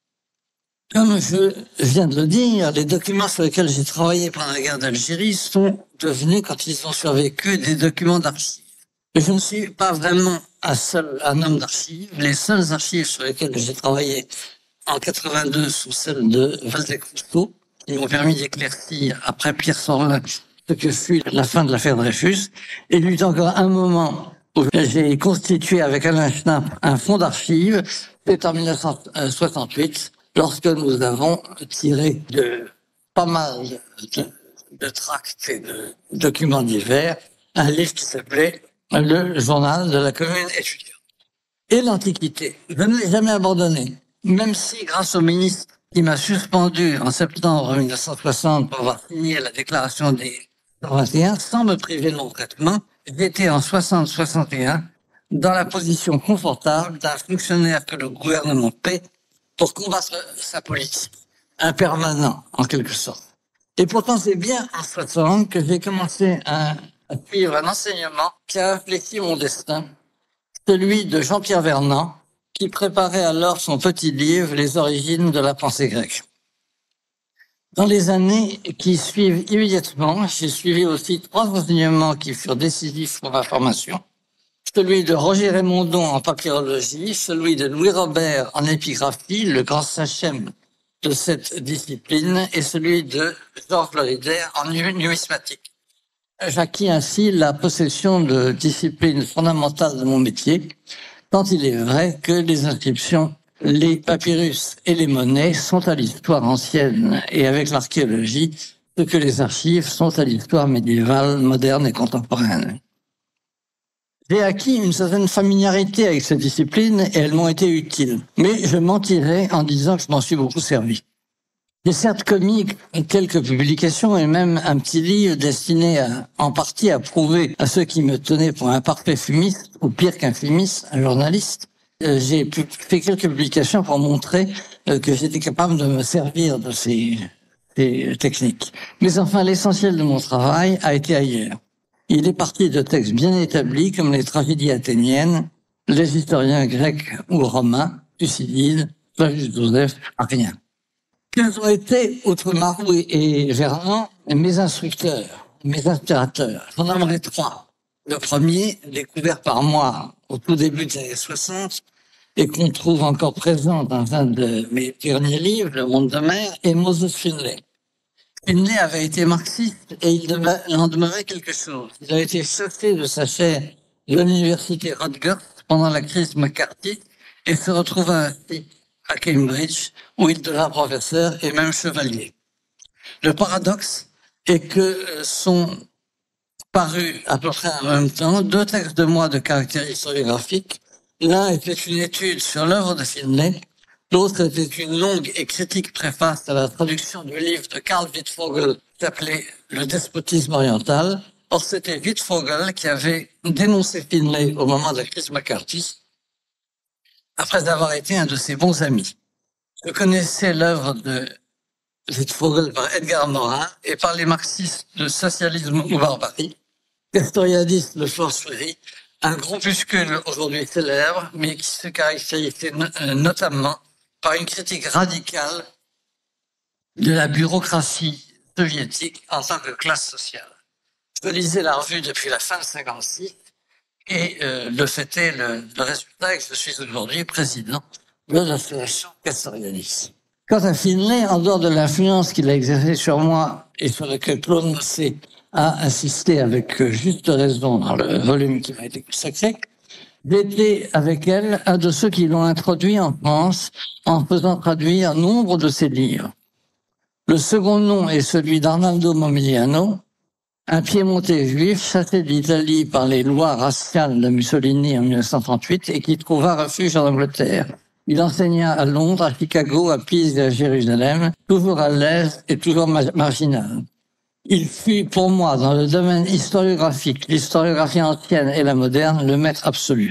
Comme je viens de le dire, les documents sur lesquels j'ai travaillé pendant la guerre d'Algérie sont devenus, quand ils ont survécu, des documents d'archives. Et je ne suis pas vraiment un seul, un homme d'archives. Les seules archives sur lesquelles j'ai travaillé en quatre-vingt-deux sont celles de Waldeck-Rousseau, qui m'ont permis d'éclaircir, après Pierre Sorlin, ce que fut la fin de l'affaire Dreyfus. Et il y eut encore un moment où j'ai constitué avec Alain Schnapp un fonds d'archives. C'est en mille neuf cent soixante-huit, lorsque nous avons tiré de pas mal de, de tracts et de documents divers, un livre qui s'appelait Le journal de la commune étudiante. Et l'Antiquité, je ne l'ai jamais abandonné, même si, grâce au ministre qui m'a suspendu en septembre mille neuf cent soixante pour avoir signé la déclaration des vingt et un, sans me priver de mon traitement, j'étais en soixante soixante et un dans la position confortable d'un fonctionnaire que le gouvernement paie pour combattre sa politique, un permanent en quelque sorte. Et pourtant, c'est bien en soixante que j'ai commencé à, à suivre un enseignement qui a infléchi mon destin, celui de Jean-Pierre Vernant, qui préparait alors son petit livre « Les origines de la pensée grecque ». Dans les années qui suivent immédiatement, j'ai suivi aussi trois enseignements qui furent décisifs pour ma formation. Celui de Roger Raymondon en papyrologie, celui de Louis Robert en épigraphie, le grand sachem de cette discipline, et celui de Georges Florider en numismatique. J'acquis ainsi la possession de disciplines fondamentales de mon métier, tant il est vrai que les inscriptions les papyrus et les monnaies sont à l'histoire ancienne et avec l'archéologie, ce que les archives sont à l'histoire médiévale, moderne et contemporaine. J'ai acquis une certaine familiarité avec cette discipline et elles m'ont été utiles. Mais je mentirais en disant que je m'en suis beaucoup servi. J'ai certes commis quelques publications et même un petit livre destiné à, en partie à prouver à ceux qui me tenaient pour un parfait fumiste, ou pire qu'un fumiste, un journaliste. Euh, j'ai pu, fait quelques publications pour montrer euh, que j'étais capable de me servir de ces, ces techniques. Mais enfin, l'essentiel de mon travail a été ailleurs. Il est parti de textes bien établis comme les tragédies athéniennes, les historiens grecs ou romains, Thucydide, Flavius Joseph, rien. Quels ont été, outre Marou et Vernon, mes instructeurs, mes inspirateurs? J'en nommerai trois. Le premier, découvert par moi au tout début des années soixante, et qu'on trouve encore présent dans un de mes derniers livres, Le Monde de mer, est Moses Finlay. Finlay avait été marxiste et il en demeurait quelque chose. Il a été chassé de sa chaire de l'université Rutgers pendant la crise McCarthy et se retrouva ainsi à Cambridge où il devint professeur et même chevalier. Le paradoxe est que sont parus à peu près en même temps deux textes de moi de caractère historiographique. L'un était une étude sur l'œuvre de Finlay. L'autre était une longue et critique préface à la traduction du livre de Karl Wittfogel s'appelait Le despotisme oriental. Or, c'était Wittfogel qui avait dénoncé Finlay au moment de la crise McCarthy, après avoir été un de ses bons amis. Je connaissais l'œuvre de Wittfogel par Edgar Morin et par les marxistes de Socialisme ou Barbarie, Castoriadis de Forcerie, un groupuscule aujourd'hui célèbre, mais qui se caractérisait notamment par une critique radicale de la bureaucratie soviétique en tant que classe sociale. Je lisais la revue depuis la fin de cinquante-six et euh, le fait est le, le résultat est que je suis aujourd'hui président de l'association Castoriadis. Quant à Finlay, en dehors de l'influence qu'il a exercée sur moi et sur laquelle Claude Mossé a insisté avec juste raison dans le volume qui m'a été consacré, j'étais avec elle un de ceux qui l'ont introduit en France en faisant traduire nombre de ses livres. Le second nom est celui d'Arnaldo Momigliano, un piémontais juif chassé d'Italie par les lois raciales de Mussolini en mille neuf cent trente-huit et qui trouva refuge en Angleterre. Il enseigna à Londres, à Chicago, à Pise et à Jérusalem, toujours à l'aise et toujours marginal. Il fut pour moi, dans le domaine historiographique, l'historiographie ancienne et la moderne, le maître absolu.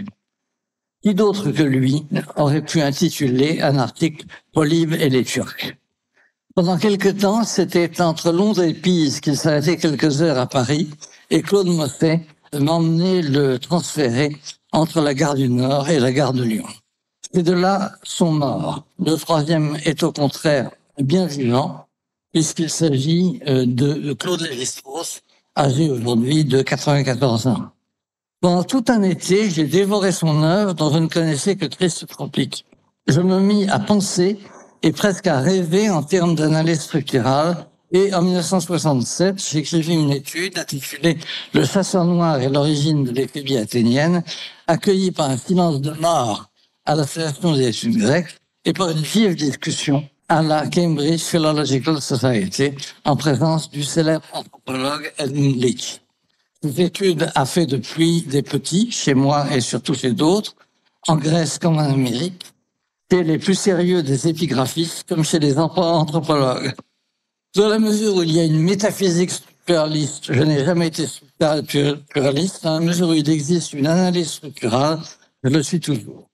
Qui d'autre que lui aurait pu intituler un article « Polybe et les Turcs ». Pendant quelque temps, c'était entre Londres et Pise qu'il s'arrêtait quelques heures à Paris et Claude Mossé m'emmenait le transférer entre la gare du Nord et la gare de Lyon. Ces deux-là sont morts. Le troisième est au contraire bien vivant, puisqu'il s'agit de Claude Lévi-Strauss, âgé aujourd'hui de quatre-vingt-quatorze ans. Pendant tout un été, j'ai dévoré son œuvre dont je ne connaissais que Triste Tropique. Je me mis à penser et presque à rêver en termes d'analyse structurale et en mille neuf cent soixante-sept, j'écrivis une étude intitulée « Le chasseur noir et l'origine de l'éphébie athénienne », accueillie par un silence de mort à l'Association des études grecques et par une vive discussion à la Cambridge Philological Society en présence du célèbre anthropologue Edmund Leach. Cette étude a fait depuis des petits, chez moi et surtout chez d'autres, en Grèce comme en Amérique, chez les plus sérieux des épigraphistes comme chez les anthropologues. Dans la mesure où il y a une métaphysique structuraliste, je n'ai jamais été structuraliste, dans la mesure où il existe une analyse structurale, je le suis toujours.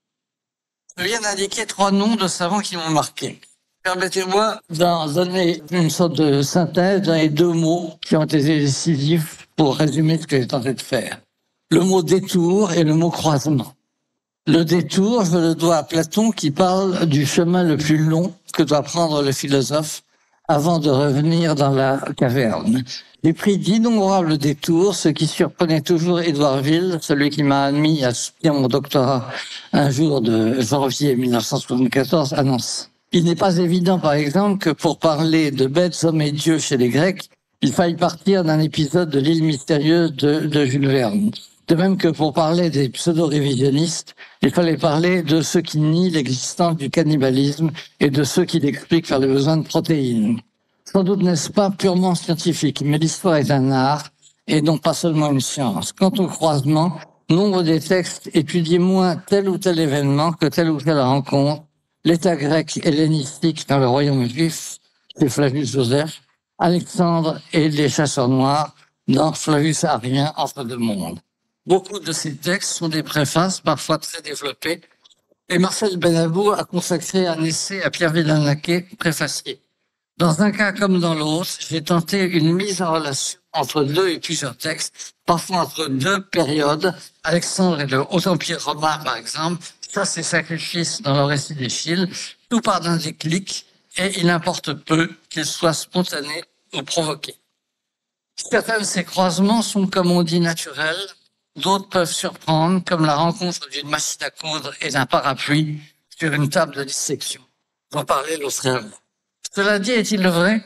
Je viens d'indiquer trois noms de savants qui m'ont marqué. Permettez-moi d'en donner une sorte de synthèse dans les deux mots qui ont été décisifs pour résumer ce que j'ai tenté de faire. Le mot détour et le mot croisement. Le détour, je le dois à Platon qui parle du chemin le plus long que doit prendre le philosophe avant de revenir dans la caverne. J'ai pris d'innombrables détours, ce qui surprenait toujours Édouard Ville, celui qui m'a admis à soutenir mon doctorat un jour de janvier mille neuf cent soixante-quatorze à Nancy. Il n'est pas évident, par exemple, que pour parler de bêtes, hommes et dieux chez les Grecs, il faille partir d'un épisode de l'île mystérieuse de, de Jules Verne. De même que pour parler des pseudo-révisionnistes, il fallait parler de ceux qui nient l'existence du cannibalisme et de ceux qui l'expliquent par les besoins de protéines. Sans doute n'est-ce pas purement scientifique, mais l'histoire est un art et non pas seulement une science. Quant au croisement, nombre des textes étudient moins tel ou tel événement que telle ou telle rencontre. L'État grec hellénistique dans le royaume juif, c'est Flavius Joseph, Alexandre et les chasseurs noirs dans Flavius Arien entre deux mondes. Beaucoup de ces textes sont des préfaces, parfois très développées, et Marcel Benabou a consacré un essai à Pierre Vidal-Naquet, préfacier. Dans un cas comme dans l'autre, j'ai tenté une mise en relation entre deux et plusieurs textes, parfois entre deux périodes, Alexandre et le Haut-Empire romain par exemple, ça c'est sacrifice dans le récit d'Échille, tout part d'un déclic, et il importe peu qu'il soit spontané ou provoqué. Certains de ces croisements sont, comme on dit, naturels, d'autres peuvent surprendre, comme la rencontre d'une machine à coudre et d'un parapluie sur une table de dissection, dont parlait l'Australien. Cela dit, est-il vrai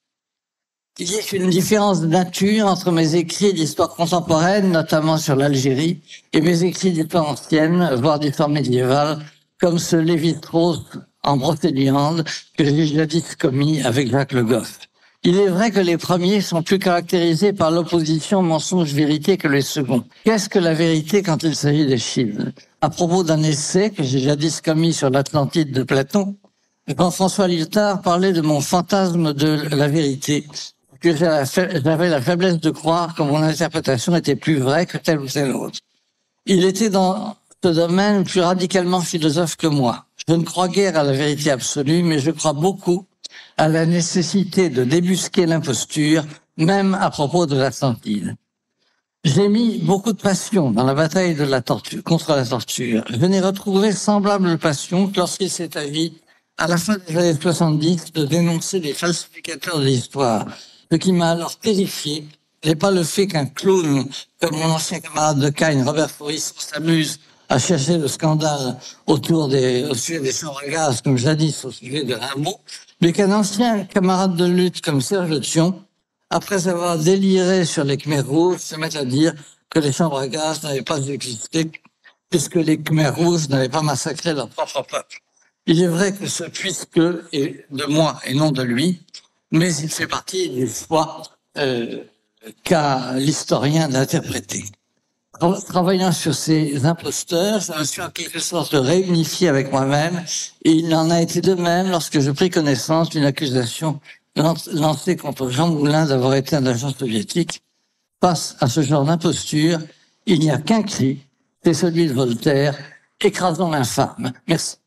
qu'il y ait une différence de nature entre mes écrits d'histoire contemporaine, notamment sur l'Algérie, et mes écrits d'histoire ancienne, voire d'histoire médiévale, comme ce Lévi-Strauss en Brocéliande que j'ai jadis commis avec Jacques Le Goff. Il est vrai que les premiers sont plus caractérisés par l'opposition mensonge-vérité que les seconds. Qu'est-ce que la vérité quand il s'agit d'Échille? À propos d'un essai que j'ai jadis commis sur l'Atlantide de Platon, Jean-François Lyotard parlait de mon fantasme de la vérité, que j'avais la faiblesse de croire que mon interprétation était plus vraie que telle ou telle autre. Il était dans ce domaine plus radicalement philosophe que moi. Je ne crois guère à la vérité absolue, mais je crois beaucoup à la nécessité de débusquer l'imposture, même à propos de l'Atlantide. J'ai mis beaucoup de passion dans la bataille de la torture, contre la torture. Je n'ai retrouvé semblable passion que lorsqu'il s'est agi, à la fin des années soixante-dix, de dénoncer les falsificateurs de l'histoire. Ce qui m'a alors terrifié n'est pas le fait qu'un clown, comme mon ancien camarade de Cagne, Robert Faurisson, s'amuse à chercher le scandale autour des, au sujet des chambres à gaz, comme jadis au sujet de Rimbaud, mais qu'un ancien camarade de lutte comme Serge Le Thion, après avoir déliré sur les Khmers rouges, se met à dire que les chambres à gaz n'avaient pas existé, puisque les Khmers rouges n'avaient pas massacré leur propre peuple. Il est vrai que ce puisque est de moi et non de lui, mais il fait partie des choix euh, qu'a l'historien d'interpréter. Travaillant sur ces imposteurs, je me suis en quelque sorte réunifié avec moi-même, et il en a été de même lorsque je pris connaissance d'une accusation lancée contre Jean Moulin d'avoir été un agent soviétique. Face à ce genre d'imposture, il n'y a qu'un cri, c'est celui de Voltaire, écrasons l'infâme. Merci.